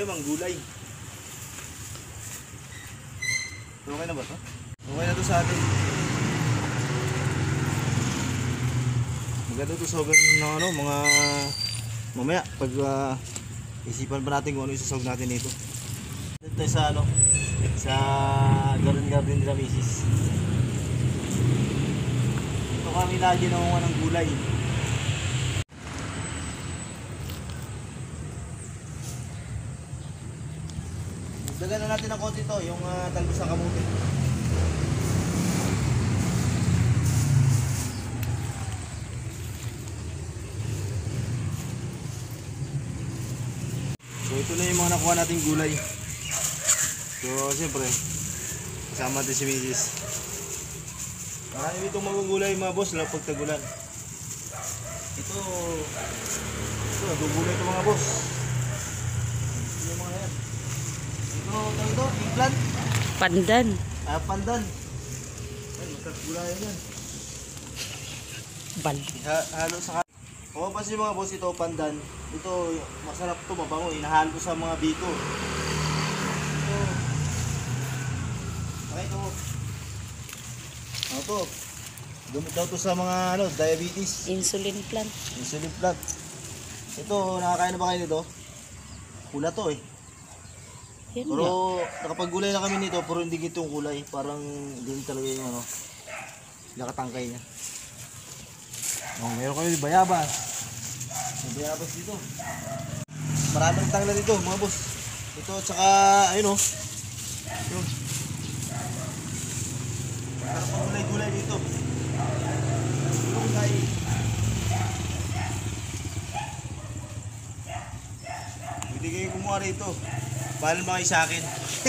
tayo, manggulay. Okay na ba to? Okay na to sa atin. Maganda to sa oven ng ano, mga mamaya pag isipan pa natin kung ano isasawag natin dito. Dito tayo sa ano, sa garden nila misis. Ito kami lagi nangunga ng gulay. Dagan na natin ng konti to, yung talbos ng kamuti. So ito na yung mga nakuha nating gulay. So siyempre, kasama natin si Mrs. Marami itong magugulay mga boss, lang pagtagulan. Ito, gugulay ito mga boss. Ito yung mga yan. Ito, eggplant? Pandan. Pandan. Ay, masarap gulayan yan. Halo sa kung mapansin mga boss, ito pandan. Ito, masarap to, mabango. Inahalo sa mga biko. Ito. Okay, ito. Ano to? Gamit daw to sa mga diabetes. Insulin plant. Insulin plant. Ito, nakakain na ba kayo nito? Pula to eh. Yan Pero nakapaggulay na kami nito, pero hindi gitong kulay. Parang hindi talaga yung nakatangkay niya. Meron kami bayabas. May bayabas dito. Maraming tangla dito mga boss. Ito tsaka ayun yun. Parang pagulay-gulay dito. Gulay. Hindi kayo kumuha rito. Paano ba kayo sa akin?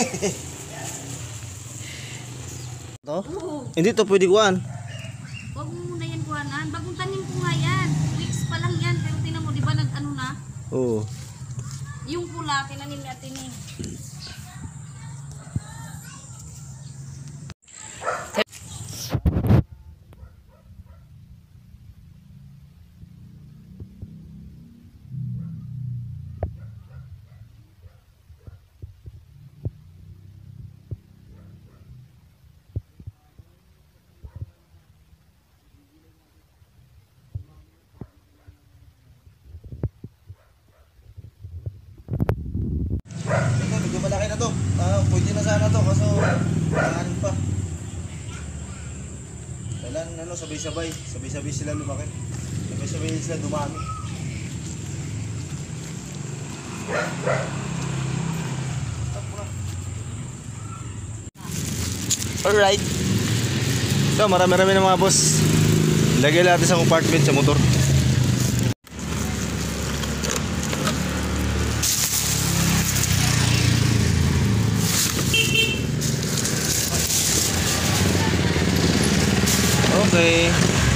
Ito? Hindi to pwede kuhaan. Huwag mo muna yan kuhanan. Bagong tanim ko nga yan. Weeks pa lang yan. Pero tinan mo, di ba nag-ano na? Oo. Yung pula, tinanim natin eh. Ito, medyo malaki na to. Pwede na sana to, kaso kailangan pa. Kailangan sabay-sabay. Sabay-sabay sila lumaki. Sabay-sabay sila dumami. Alright. So, marami-rami na mga boss. Ilagay natin sa compartment sa motor. Okay.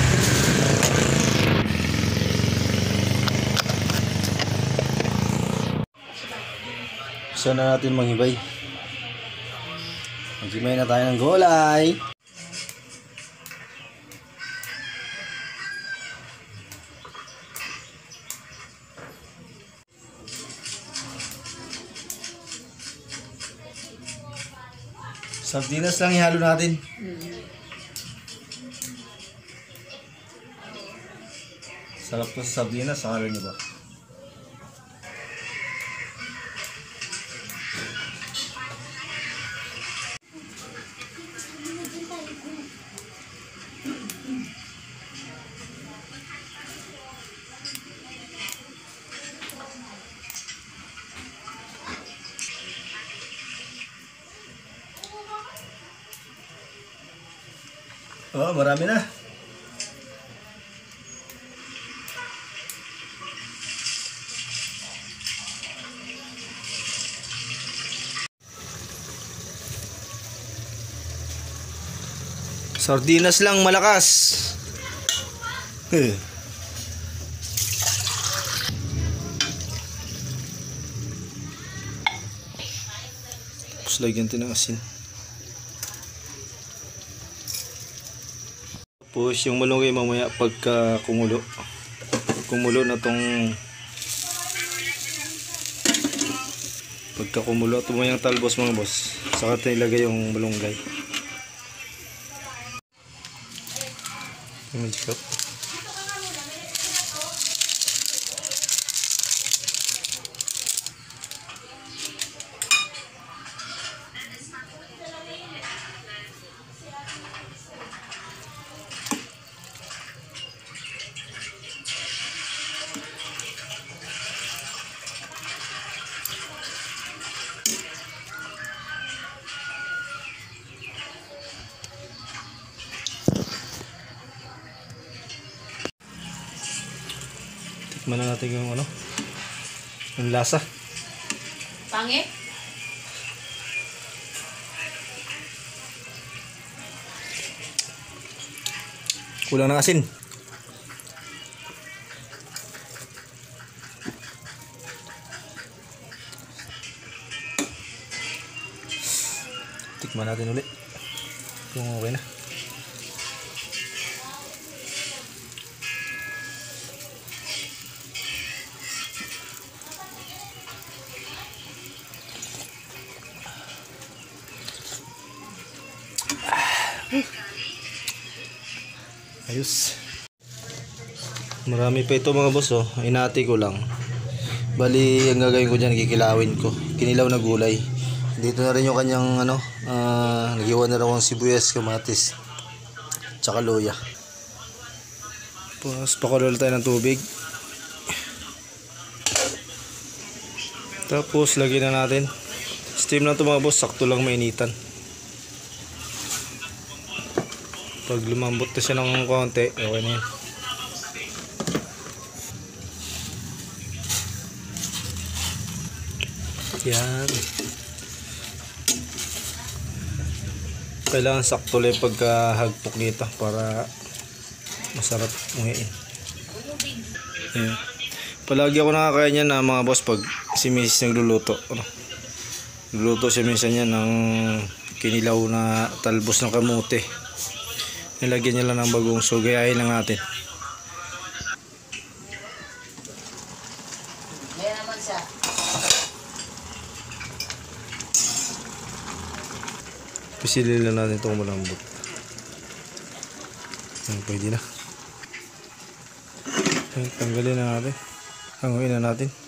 Gusto na natin manghibay. Maghimay na tayo ng gulay. Sardinas lang ihalo natin. Sarap to sa sardinas, akala nyo ba? Oh, marami na. Sardinas lang malakas. Tapos lagyan natin ng asin. Tapos yung malunggay mamaya pagka kumulo. Kumulo na tong Pagka kumulo at tumayang talbos mga boss, saka natin ilagay yung malunggay. Image cup. Tikman na natin yung ano, yung lasa. Pangit? Kulang ng asin. Tikman natin ulit kung okay na. Ayos. Marami pa ito mga boss oh. Inati ko lang. Bali, ang gagawin ko dyan, kikilawin ko. Kinilaw na gulay. Dito na rin yung kanyang ano, nagiwan na rin akong sibuyas, kamatis, tsaka luya. Tapos pakulo tayo ng tubig. Tapos lagyan na natin. Steam na ito mga boss, sakto lang mainitan. Pag lumambot na siya ng konti, okay na yan. Yan. Kailangan sakto lang pagkahagpok nito para masarap ungiin. Yan. Palagi ako nakakain yan na mga boss pag si Mrs. nagluluto. Luluto siya minsan yan ng kinilaw na talbos ng kamote. Nilagyan niya lang ng bagong, so gayahin lang natin. Kaya naman siya. Pisilin lang natin itong malambot. Pwede na. Tanggalin na natin. Hanguin na natin.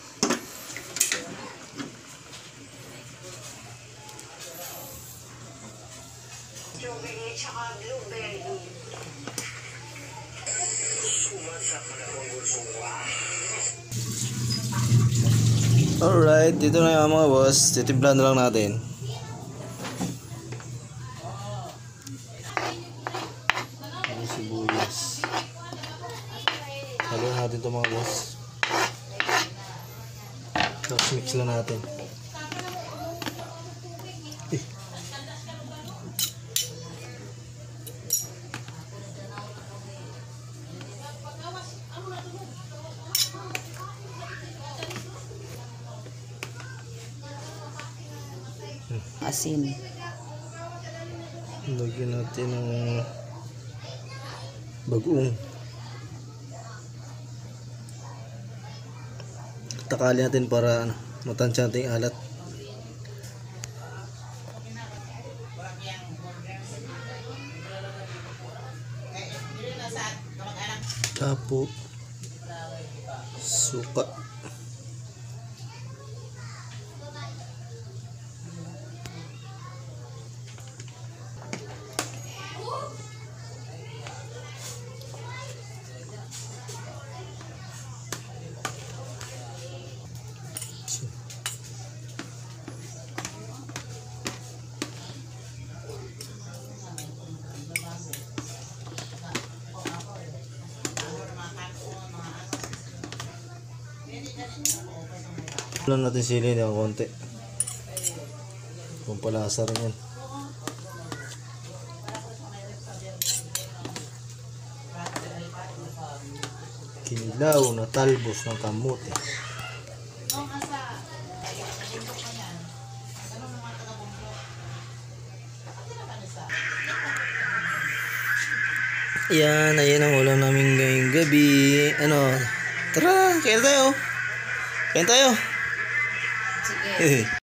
Alright, dito na yung mga boss. Titimplan na lang natin. Ang sibuyas. Haluin natin ito mga boss. Tapos mix lang natin. Asin. Lagyan natin ng bagoong. Takali natin para ano, matansya natin yung alat. Tapos suka. Lang natin sili ng konti. Pampalasa rin yan. Kinilaw na talbos ng kamote. Yan, ayan ang ulam namin ngayong gabi. Ano? Tara, kain tayo. Kain tayo. Sige.